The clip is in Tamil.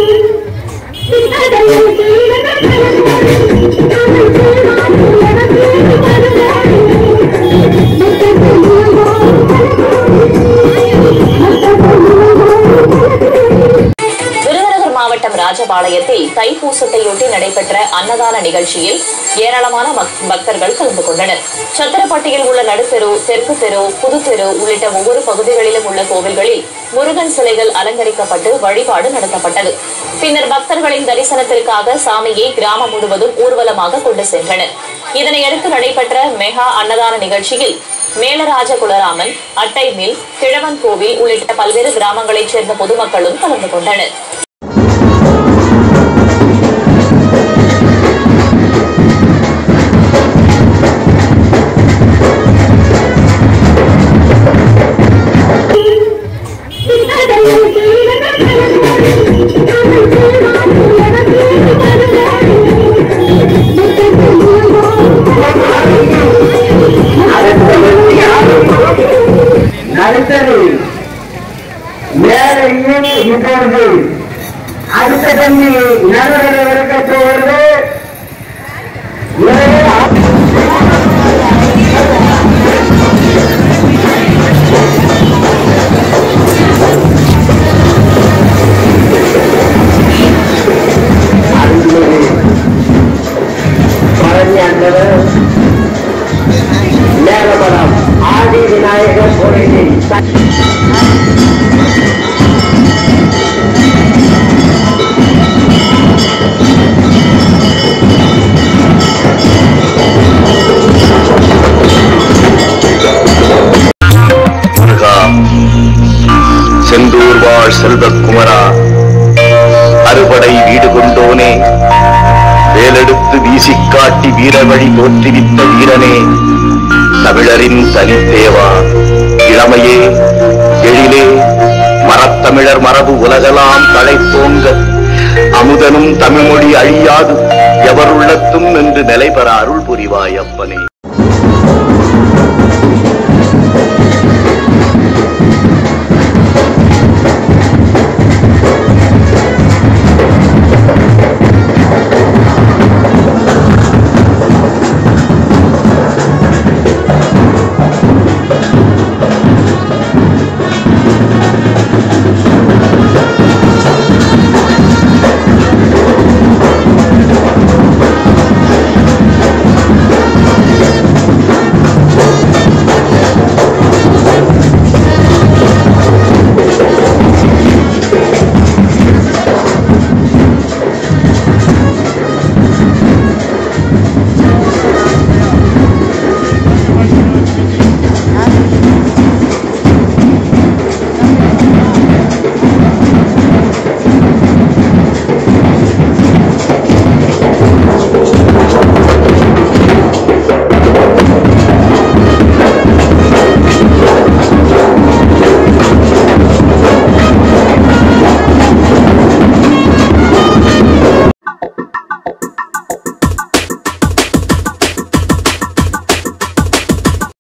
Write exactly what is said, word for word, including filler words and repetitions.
மாவட்டம் ராஜபாளையத்தில் தைப்பூசத்தையொட்டி நடைபெற்ற அன்னதான நிகழ்ச்சியில் ஏராளமான பக்தர்கள் கலந்து கொண்டனர். சத்திரப்பட்டியில் உள்ள நடுத்தெரு, தெற்கு தெரு, புதுத்தெரு உள்ளிட்ட ஒவ்வொரு பகுதிகளிலும் உள்ள கோவில்களில் முருகன் சிலைகள் அலங்கரிக்கப்பட்டு வழிபாடு நடத்தப்பட்டது. பின்னர் பக்தர்களின் தரிசனத்திற்காக சாமியை கிராமம் முழுவதும் ஊர்வலமாக கொண்டு சென்றனர். இதனையடுத்து நடைபெற்ற மெகா அன்னதான நிகழ்ச்சியில் மேலராஜ குலராமன், அட்டை மில், கிழவன் கோவில் உள்ளிட்ட பல்வேறு கிராமங்களைச் சேர்ந்த பொதுமக்களும் கலந்து கொண்டனர். அடுத்த கண்ணி நடவடிக்கை நேரமடம் ஆதி விநாயகர் கோயிலில் செந்தூர் வாழ் செல்வக்குமரா, அறுபடை வீடு கொண்டோனே, வேலெடுத்து வீசிக்காட்டி வீர வழி தோற்றுவித்த வீரனே, தமிழரின் தனித்தேவா, இளமையே, எழிலே, மரத்தமிழர் மரபு உலகலாம் தழைத்தோங்க, அமுதனும் தமிழ்மொழி அழியாது எவருள்ளத்தும் என்று நிலைபெற அருள் புரிவாய் அப்பனே.